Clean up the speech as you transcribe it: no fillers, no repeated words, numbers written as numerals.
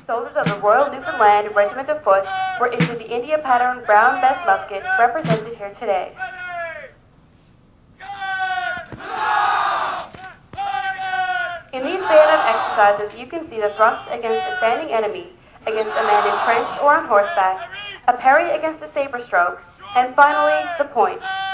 soldiers of the Royal Newfoundland Regiment of Foot were issued the India pattern brown bess musket represented here today. In these bayonet exercises, you can see the thrust against a standing enemy, against a man entrenched or on horseback, a parry against a saber stroke, and finally, the point.